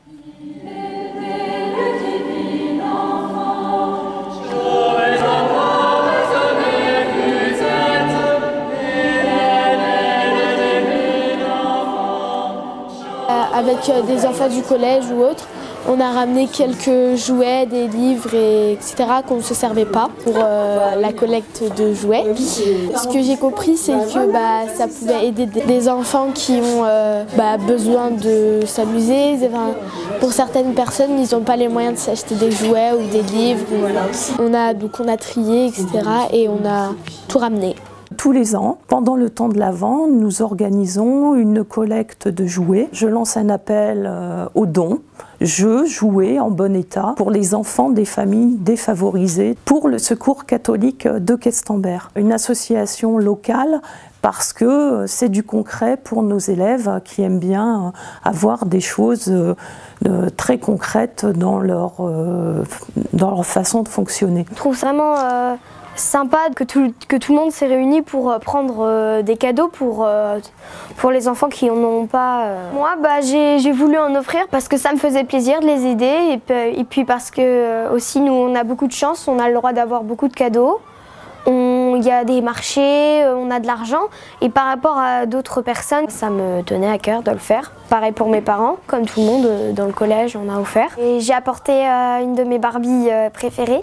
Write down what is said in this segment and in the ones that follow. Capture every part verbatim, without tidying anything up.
Avec des enfants du collège ou autres, on a ramené quelques jouets, des livres, et etc. qu'on ne se servait pas pour euh, la collecte de jouets. Ce que j'ai compris, c'est que bah, ça pouvait aider des enfants qui ont euh, bah, besoin de s'amuser. Enfin, pour certaines personnes, ils n'ont pas les moyens de s'acheter des jouets ou des livres. On a, donc on a trié, et cetera. Et on a tout ramené. Tous les ans, pendant le temps de l'Avent, nous organisons une collecte de jouets. Je lance un appel aux dons, jeux, jouets en bon état pour les enfants des familles défavorisées pour le Secours catholique de Questembert, une association locale parce que c'est du concret pour nos élèves qui aiment bien avoir des choses très concrètes dans leur, dans leur façon de fonctionner. Je trouve vraiment euh... sympa que tout, que tout le monde s'est réuni pour euh, prendre euh, des cadeaux pour, euh, pour les enfants qui n'en ont pas. Euh. Moi, bah, j'ai voulu en offrir parce que ça me faisait plaisir de les aider et, et puis parce que euh, aussi nous on a beaucoup de chance, on a le droit d'avoir beaucoup de cadeaux. Il y a des marchés, on a de l'argent et par rapport à d'autres personnes, ça me tenait à cœur de le faire. Pareil pour mes parents, comme tout le monde dans le collège on a offert. Et j'ai apporté euh, une de mes Barbies euh, préférées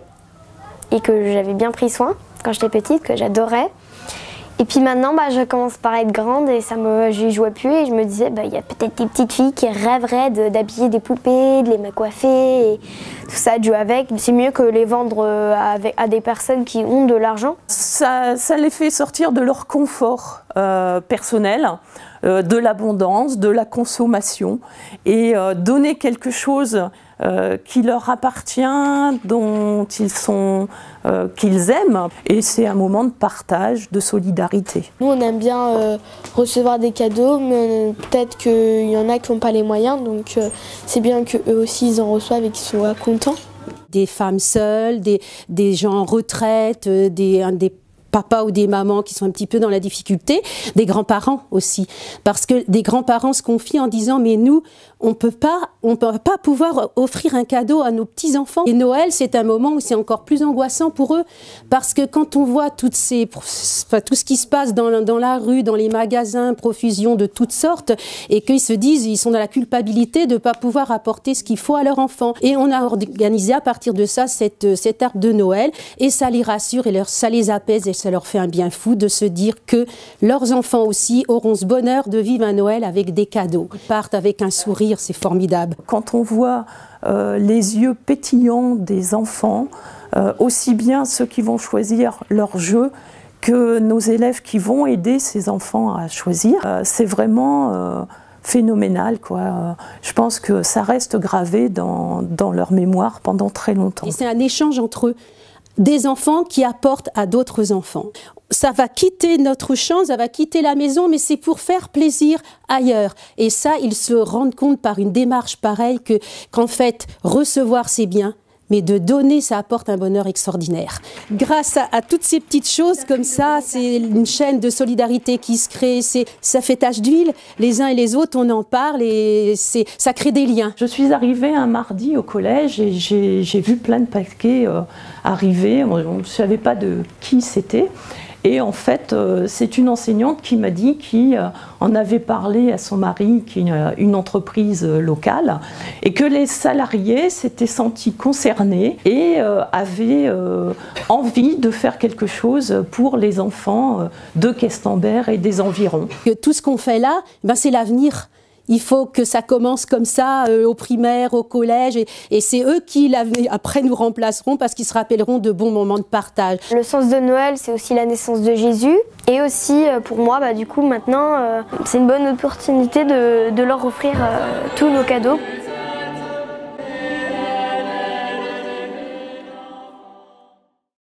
et que j'avais bien pris soin quand j'étais petite, que j'adorais. Et puis maintenant, bah, je commence par être grande et ça me, j'y jouais plus et je me disais, bah, y a peut-être des petites filles qui rêveraient d'habiller des poupées, de les coiffer et tout ça, de jouer avec. C'est mieux que les vendre avec, à des personnes qui ont de l'argent. Ça, ça les fait sortir de leur confort euh, personnel, euh, de l'abondance, de la consommation et euh, donner quelque chose Euh, qui leur appartient, dont ils sont, euh, qu'ils aiment, et c'est un moment de partage, de solidarité. Nous on aime bien euh, recevoir des cadeaux, mais peut-être qu'il y en a qui n'ont pas les moyens, donc euh, c'est bien qu'eux aussi ils en reçoivent et qu'ils soient contents. Des femmes seules, des, des gens en retraite, des, des papas ou des mamans qui sont un petit peu dans la difficulté, des grands-parents aussi, parce que des grands-parents se confient en disant mais nous on peut pas, on peut pas pouvoir offrir un cadeau à nos petits-enfants. Et Noël, c'est un moment où c'est encore plus angoissant pour eux, parce que quand on voit toutes ces, enfin, tout ce qui se passe dans, dans la rue, dans les magasins, profusion de toutes sortes, et qu'ils se disent, ils sont dans la culpabilité de ne pas pouvoir apporter ce qu'il faut à leur enfant. Et on a organisé à partir de ça cette, cet arbre de Noël, et ça les rassure, et leur, ça les apaise, et ça leur fait un bien fou de se dire que leurs enfants aussi auront ce bonheur de vivre un Noël avec des cadeaux. Ils partent avec un sourire. C'est formidable. Quand on voit euh, les yeux pétillants des enfants, euh, aussi bien ceux qui vont choisir leur jeu que nos élèves qui vont aider ces enfants à choisir, euh, c'est vraiment euh, phénoménal, quoi. Euh, je pense que ça reste gravé dans, dans leur mémoire pendant très longtemps. Et c'est un échange entre eux. Des enfants qui apportent à d'autres enfants. Ça va quitter notre champ, ça va quitter la maison, mais c'est pour faire plaisir ailleurs. Et ça, ils se rendent compte par une démarche pareille que, qu'en fait, recevoir c'est bien, mais de donner, ça apporte un bonheur extraordinaire. Grâce à, à toutes ces petites choses comme ça, c'est une chaîne de solidarité qui se crée, c'est, ça fait tache d'huile, les uns et les autres, on en parle et c'est, ça crée des liens. Je suis arrivée un mardi au collège et j'ai, j'ai vu plein de paquets euh, arriver, on ne savait pas de qui c'était. Et en fait, euh, c'est une enseignante qui m'a dit qu'elle euh, en avait parlé à son mari, qui est une, une entreprise euh, locale, et que les salariés s'étaient sentis concernés et euh, avaient euh, envie de faire quelque chose pour les enfants euh, de Questembert et des environs. Tout ce qu'on fait là, ben c'est l'avenir. Il faut que ça commence comme ça, euh, au primaire, au collège, et, et c'est eux qui, après, nous remplaceront parce qu'ils se rappelleront de bons moments de partage. Le sens de Noël, c'est aussi la naissance de Jésus, et aussi, pour moi, bah, du coup, maintenant, euh, c'est une bonne opportunité de, de leur offrir euh, tous nos cadeaux.